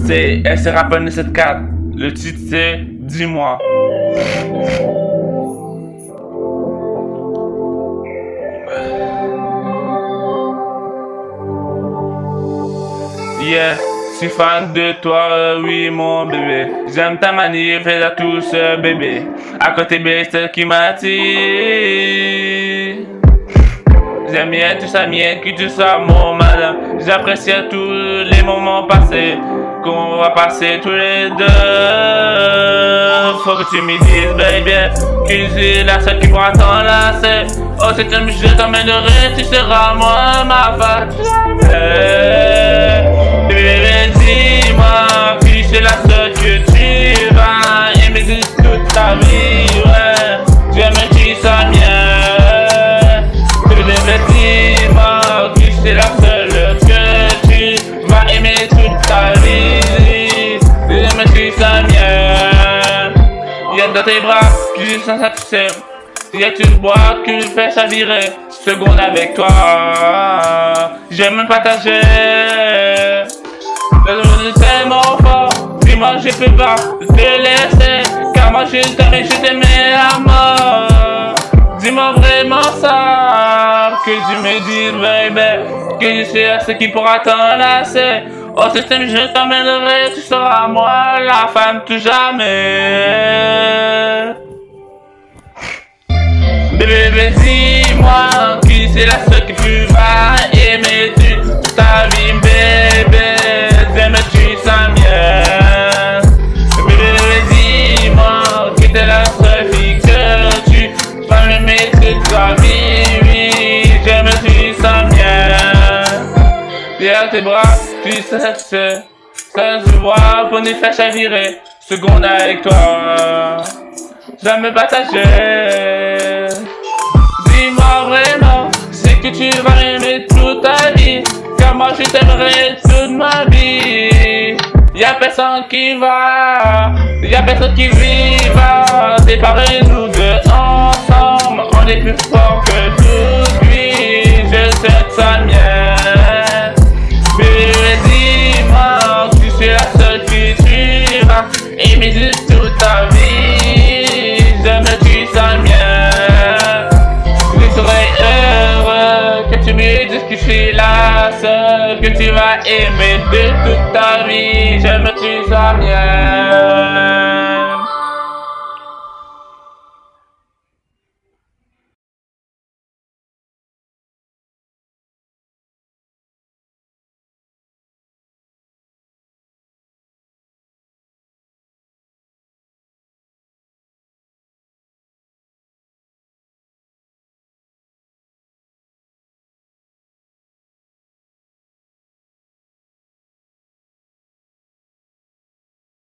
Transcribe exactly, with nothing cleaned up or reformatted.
C'est S Rap un sept quatre. Le titre c'est Dis-moi. Yeah, je suis fan de toi, euh, oui mon bébé. J'aime ta manière, fais-la tous euh, bébé. À côté bébé, c'est qui m'attire. J'aime bien tout ça, bien que tu sois mon madame. J'apprécie tous les moments passés, qu'on va passer tous les deux. Faut que tu me dises, baby, que c'est la seule qui pourra t'enlacer. Oh, c'est un je t'emmènerai, tu seras moi, ma femme. Bébé, dis-moi que c'est la seule que tu vas aimer toute ta vie, ouais. J'aime que tu sois mien. Bébé, dis-moi que c'est la seule que tu vas aimer toute ta vie. J'aime que tu sois mien. Y'a dans tes bras que je sens satisfait. Y'a que tu bois que je fais chavirer. Seconde avec toi, j'aime partager. C'est tellement fort, dis-moi je peux pas te laisser, car moi je t'aimais, je t'aimais à mort. Dis-moi vraiment ça, que tu me dises baby, que je suis à ce qui pourra t'enlacer. Au système je t'emmènerai, tu seras moi la femme tout jamais. Bébé, dis-moi que c'est la seule que tu vas aimer toute ta vie, bébé. J'aime que tu sois mien. Bébé, dis-moi que t'es la seule fille que tu vas aimer toute ta vie, oui. J'aime que tu sois mien. Viens tes bras, tu sais ça ça se voit pour nous faire chavirer. Seconde avec toi, j'aime partager. Dis-moi vraiment, c'est que tu vas aimer toute ta vie, car moi je t'aimerai toute ma vie. Y'a personne qui va, y'a personne qui vivra. Séparez-nous deux ensemble, on est plus fort que tout. Oui, je sais que ça mienne. Bébé, dis-moi que tu es la seule que tu vas aimer de toute ta vie. J'aime que tu sois mien. Je serai heureux que tu me dises que je suis la seule que tu vas aimer de toute ta vie. J'aime que tu sois mien.